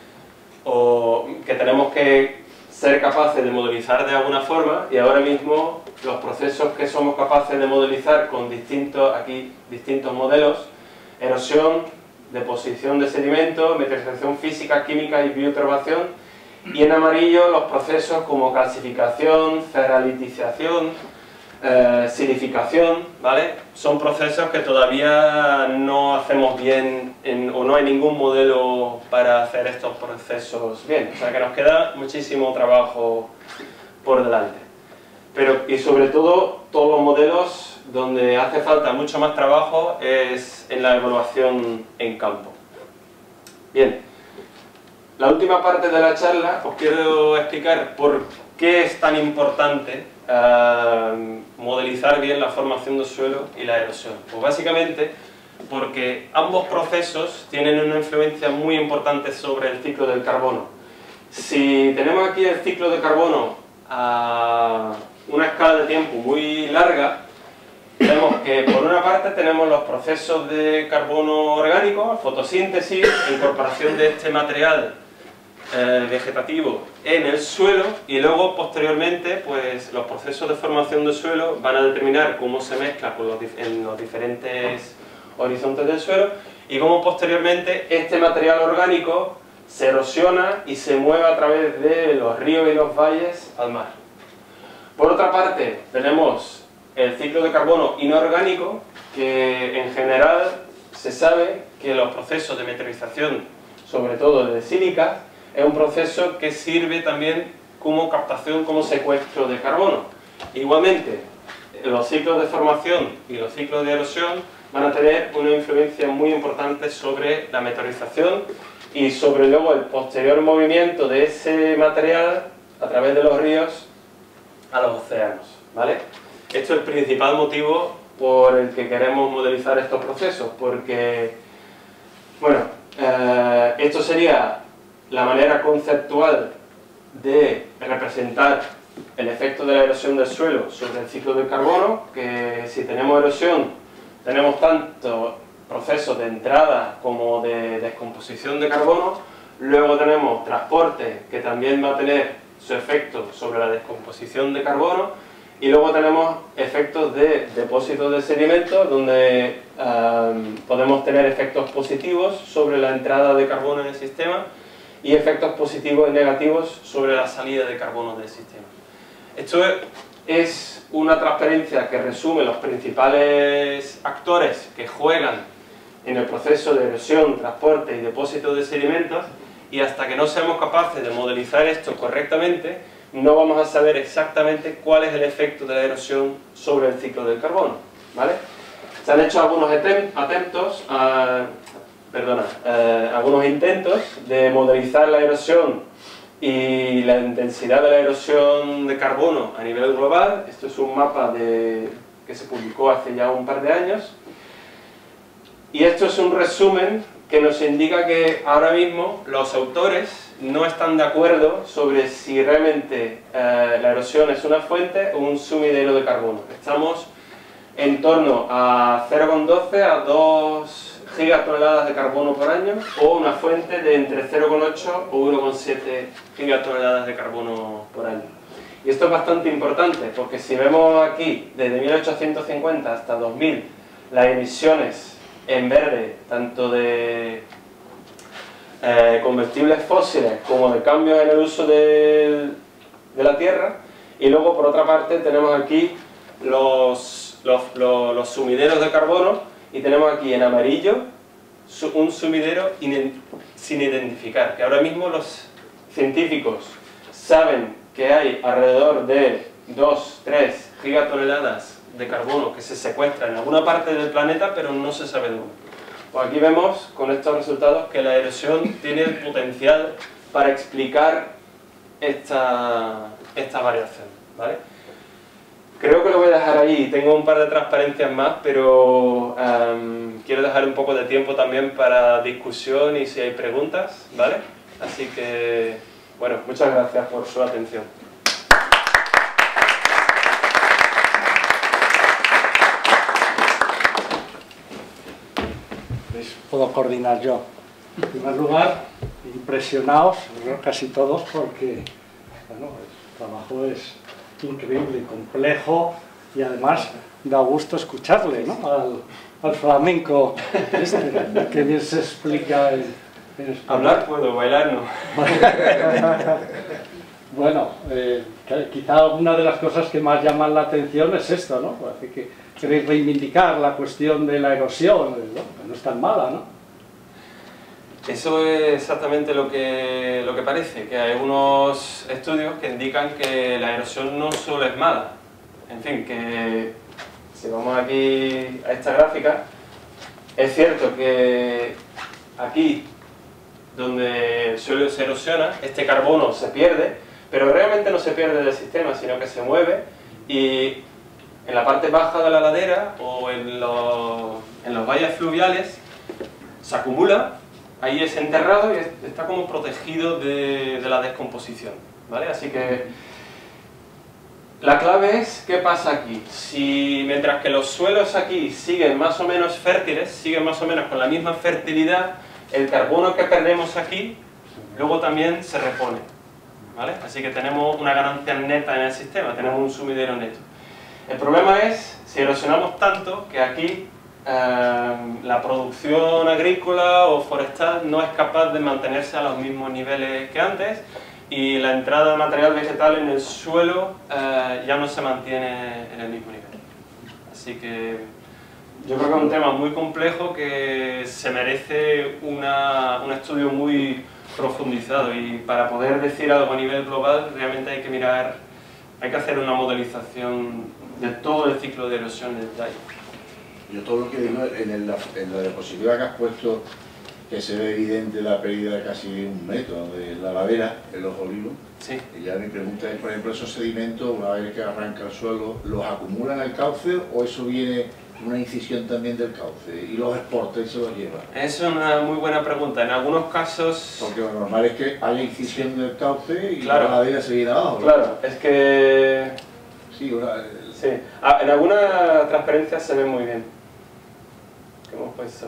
o que tenemos que ser capaces de modelizar de alguna forma, y ahora mismo los procesos que somos capaces de modelizar con distintos modelos: erosión, deposición de sedimentos, meteorización física, química y bioturbación, y en amarillo los procesos como calcificación, ferralitización, silificación, ¿vale? Son procesos que todavía no hacemos bien o no hay ningún modelo para hacer estos procesos bien, o sea que nos queda muchísimo trabajo por delante. Y sobre todo, todos los modelos donde hace falta mucho más trabajo es en la evaluación en campo. Bien, la última parte de la charla os quiero explicar por qué es tan importante modelizar bien la formación del suelo y la erosión. Pues básicamente porque ambos procesos tienen una influencia muy importante sobre el ciclo del carbono. Si tenemos aquí el ciclo de carbono a una escala de tiempo muy larga, vemos que por una parte tenemos los procesos de carbono orgánico, fotosíntesis, incorporación de este material vegetativo en el suelo, y luego posteriormente pues los procesos de formación del suelo van a determinar cómo se mezcla en los diferentes horizontes del suelo y cómo posteriormente este material orgánico se erosiona y se mueve a través de los ríos y los valles al mar. Por otra parte tenemos el ciclo de carbono inorgánico, que en general se sabe que los procesos de meteorización, sobre todo de sílica, es un proceso que sirve también como captación, como secuestro de carbono. Igualmente, los ciclos de formación y los ciclos de erosión van a tener una influencia muy importante sobre la meteorización y sobre luego el posterior movimiento de ese material a través de los ríos a los océanos, ¿vale? Esto es el principal motivo por el que queremos modelizar estos procesos, porque, bueno, esto sería la manera conceptual de representar el efecto de la erosión del suelo sobre el ciclo del carbono, que si tenemos erosión, tenemos tanto procesos de entrada como de descomposición de carbono, luego tenemos transporte, que también va a tener su efecto sobre la descomposición de carbono, y luego tenemos efectos de depósitos de sedimentos, donde podemos tener efectos positivos sobre la entrada de carbono en el sistema y efectos positivos y negativos sobre la salida de carbono del sistema. Esto es una transparencia que resume los principales actores que juegan en el proceso de erosión, transporte y depósito de sedimentos, y hasta que no seamos capaces de modelizar esto correctamente, no vamos a saber exactamente cuál es el efecto de la erosión sobre el ciclo del carbono, ¿vale? Se han hecho algunos algunos intentos de modelizar la erosión y la intensidad de la erosión de carbono a nivel global. Esto es un mapa que se publicó hace ya un par de años. Y esto es un resumen que nos indica que ahora mismo los autores no están de acuerdo sobre si realmente la erosión es una fuente o un sumidero de carbono. Estamos en torno a 0,12 a 2 gigatoneladas de carbono por año, o una fuente de entre 0,8 o 1,7 gigatoneladas de carbono por año. Y esto es bastante importante, porque si vemos aquí, desde 1850 hasta 2000, las emisiones en verde, tanto de combustibles fósiles como de cambios en el uso de la tierra, y luego por otra parte tenemos aquí los sumideros de carbono, y tenemos aquí en amarillo un sumidero sin identificar, que ahora mismo los científicos saben que hay alrededor de 2-3 gigatoneladas de carbono que se secuestran en alguna parte del planeta, pero no se sabe dónde. Pues aquí vemos con estos resultados que la erosión tiene el potencial para explicar esta variación, ¿vale? Creo que lo voy a dejar ahí. Tengo un par de transparencias más, pero quiero dejar un poco de tiempo también para discusión y si hay preguntas, ¿vale? Así que, bueno, muchas gracias por su atención. Puedo coordinar yo. En primer lugar, impresionados, casi todos, porque bueno, el trabajo es increíble y complejo, y además da gusto escucharle, ¿no? al flamenco que bien se explica en español. Hablar puedo, bailar no. Bueno, quizá una de las cosas que más llaman la atención es esto, ¿no? Parece que queréis reivindicar la cuestión de la erosión, ¿no? Que no es tan mala, ¿no? Eso es exactamente lo que parece, que hay unos estudios que indican que la erosión no solo es mala. En fin, que si vamos aquí a esta gráfica, es cierto que aquí, donde el suelo se erosiona, este carbono se pierde, pero realmente no se pierde del sistema, sino que se mueve, y en la parte baja de la ladera o en los valles fluviales se acumula. Ahí es enterrado y está como protegido de la descomposición, ¿vale? Así que la clave es qué pasa aquí. Si mientras que los suelos aquí siguen más o menos fértiles, siguen más o menos con la misma fertilidad, el carbono que perdemos aquí luego también se repone, ¿vale? Así que tenemos una ganancia neta en el sistema, tenemos un sumidero neto. El problema es si erosionamos tanto que aquí la producción agrícola o forestal no es capaz de mantenerse a los mismos niveles que antes, y la entrada de material vegetal en el suelo ya no se mantiene en el mismo nivel. Así que yo creo que es un tema muy complejo que se merece un estudio muy profundizado, y para poder decir algo a nivel global realmente hay que mirar, hay que hacer una modelización de todo el ciclo de erosión en detalle. Yo todo lo que digo en la diapositiva que has puesto que se ve evidente la pérdida de casi 1 metro de la ladera en Los Olivos. Sí. Y ya mi pregunta es, por ejemplo, esos sedimentos, una vez que arranca el suelo, ¿los acumulan el cauce o eso viene una incisión también del cauce y los exporta y se los lleva? Es una muy buena pregunta. En algunos casos... Porque lo normal es que haya incisión del cauce y claro, la ladera se viene abajo, ¿no? Claro, es que... Sí, sí. En algunas transparencias se ve muy bien. ¿Qué hemos puesto?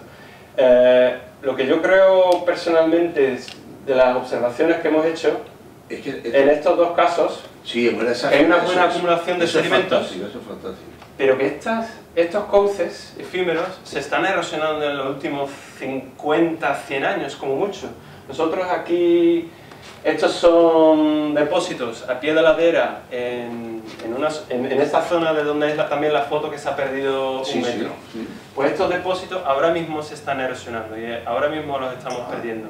Lo que yo creo personalmente de las observaciones que hemos hecho, es que en estos dos casos, sí, es buena, que hay una buena acumulación de sedimentos, eso es fantástico. pero que estos cauces efímeros se están erosionando en los últimos 50, 100 años, como mucho. Nosotros aquí, estos son depósitos a pie de ladera en esta zona de donde es también la foto que se ha perdido un metro. Sí. Pues estos depósitos ahora mismo se están erosionando y ahora mismo los estamos perdiendo.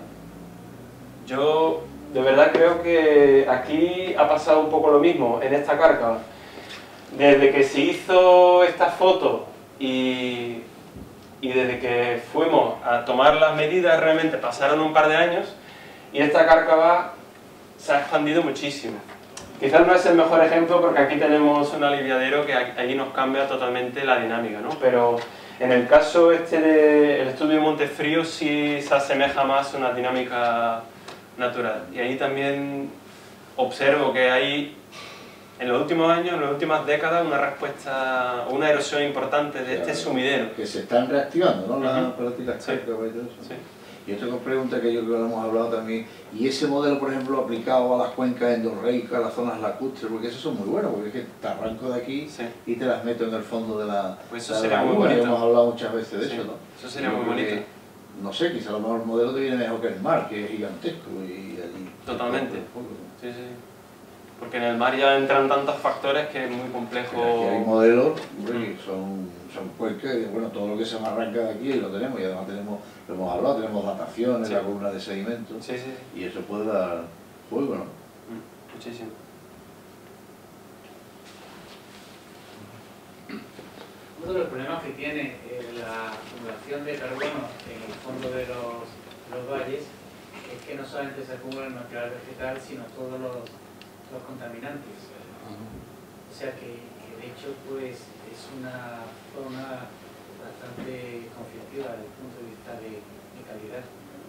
Yo de verdad creo que aquí ha pasado un poco lo mismo en esta cárcava. Desde que se hizo esta foto y desde que fuimos a tomar las medidas realmente pasaron un par de años y esta cárcava se ha expandido muchísimo. Quizás no es el mejor ejemplo porque aquí tenemos un aliviadero que allí nos cambia totalmente la dinámica, ¿no? Pero en el caso del estudio de Montefrío sí se asemeja más a una dinámica natural. Y ahí también observo que hay en los últimos años, en las últimas décadas, una respuesta, una erosión importante de este sumidero. Que se están reactivando, ¿no? Las prácticas sí. Y todo eso. Sí. Y otra pregunta que yo creo que hemos hablado también, y ese modelo, por ejemplo, aplicado a las cuencas endorreicas, las zonas lacustres, porque esos son muy buenos, porque es que te arranco de aquí y te las meto en el fondo de la pues eso sería muy laguna, bonito. y hemos hablado muchas veces de eso, ¿no? Eso sería muy bonito. No sé, quizá a lo mejor el modelo te viene mejor que el mar, que es gigantesco. Y allí, totalmente. Sí. Porque en el mar ya entran tantos factores que es muy complejo. Pero aquí hay modelos, hombre, que son cuencas, y bueno, todo lo que se me arranca de aquí lo tenemos, y además tenemos, lo hemos hablado, tenemos dataciones, la columna de sedimentos, y eso puede dar juego, ¿no? Muchísimo. Uno de los problemas que tiene la acumulación de carbono en el fondo de los valles es que no solamente se acumula el material vegetal, sino todos los contaminantes. O sea que de hecho pues es una zona bastante conflictiva desde el punto de vista de calidad.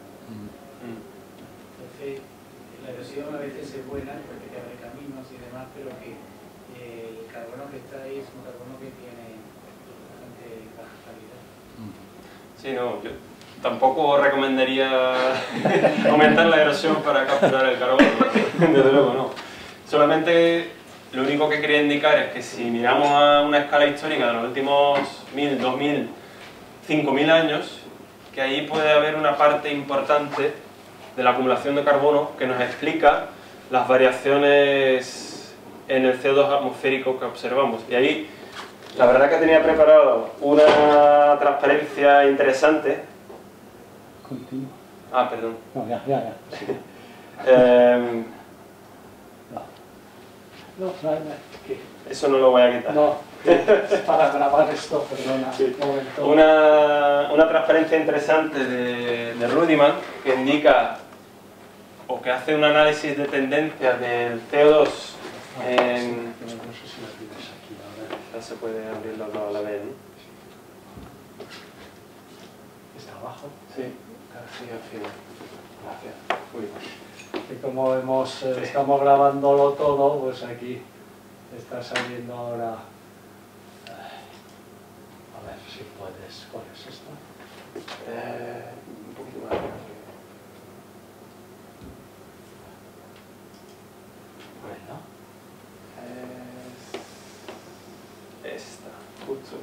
Entonces la erosión a veces es buena porque te abre caminos y demás, pero que el carbono que está ahí es un carbono que tiene bastante baja calidad. Sí, no, yo tampoco recomendaría aumentar la erosión para capturar el carbono, desde luego no. Solamente lo único que quería indicar es que si miramos a una escala histórica de los últimos 1000, 2000, 5000 años, que ahí puede haber una parte importante de la acumulación de carbono que nos explica las variaciones en el CO2 atmosférico que observamos. Y ahí, la verdad que tenía preparado una transparencia interesante. Continúa. Ah, perdón. No, ya. No, ¿qué? Eso no lo voy a quitar. No, es para grabar esto, perdona. Sí. Un momento. Una transparencia interesante de Rudiman que indica o que hace un análisis de tendencia del CO2 en... No sé si lo tienes aquí ahora. Ya se puede abrir los dos a la vez, ¿no? ¿Está abajo? Sí, García. Gracias. Uy. Y como estamos grabándolo todo, pues aquí está saliendo ahora. A ver si puedes. ¿Cuál es esto? Un poquito más. Bueno. Esta, justo.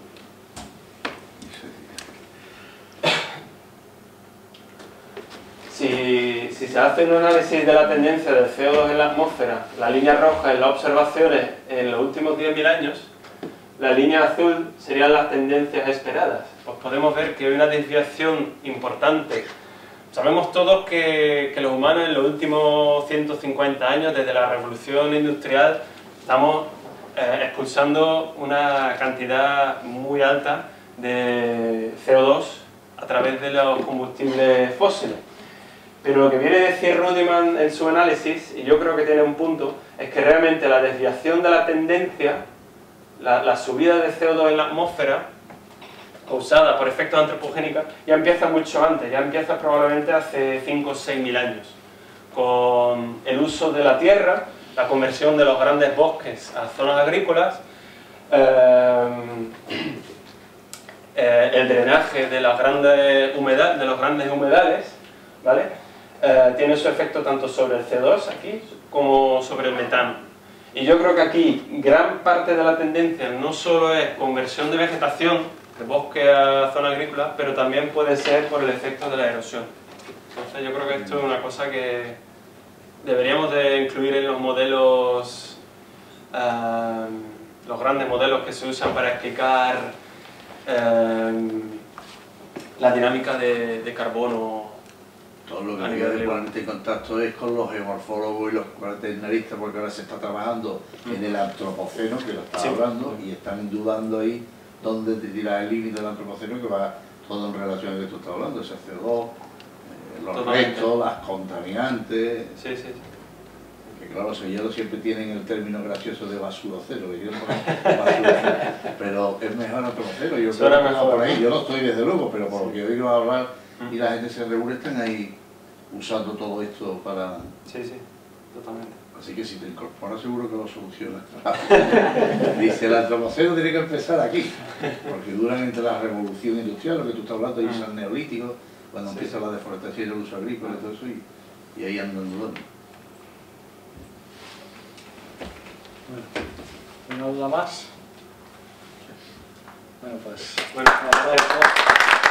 Si se hace un análisis de la tendencia del CO2 en la atmósfera, la línea roja en las observaciones en los últimos 10.000 años, la línea azul serían las tendencias esperadas. Pues podemos ver que hay una desviación importante. Sabemos todos que los humanos en los últimos 150 años, desde la revolución industrial, estamos expulsando una cantidad muy alta de CO2 a través de los combustibles fósiles. Pero lo que viene a decir Ruddiman en su análisis, y yo creo que tiene un punto, es que realmente la desviación de la tendencia, la subida de CO2 en la atmósfera, causada por efectos antropogénicos, ya empieza mucho antes, ya empieza probablemente hace 5 o 6 mil años, con el uso de la tierra, la conversión de los grandes bosques a zonas agrícolas, el drenaje de los grandes humedales, ¿vale? Tiene su efecto tanto sobre el CO2 aquí como sobre el metano. Y yo creo que aquí gran parte de la tendencia no solo es conversión de vegetación, de bosque a zona agrícola, pero también puede ser por el efecto de la erosión. Entonces yo creo que esto es una cosa que deberíamos de incluir en los modelos, los grandes modelos que se usan para explicar la dinámica de carbono. Todo lo que había de ponerte en contacto es con los geomorfólogos y los cuaternaristas, porque ahora se está trabajando en el antropoceno, que lo está hablando, y están dudando ahí dónde te tira el límite del antropoceno, que va todo en relación a lo que tú estás hablando, ese CO2, los restos, las contaminantes. Sí, sí. Que claro, los sevillanos siempre tienen el término gracioso de basura cero, que quieren poner basura cero, pero es mejor antropoceno, yo creo que mejor por ahí, yo no estoy desde luego, pero por lo que oigo hablar y la gente se reúne, están ahí usando todo esto para... Sí, sí, totalmente. Así que si te incorporas seguro que lo solucionas. Dice, el antropoceno tiene que empezar aquí, porque duran entre la revolución industrial, lo que tú estás hablando, y el neolítico, cuando empieza la deforestación y el uso agrícola y todo eso, y ahí andan dudando. Bueno, ¿una duda más? Bueno, pues... Bueno,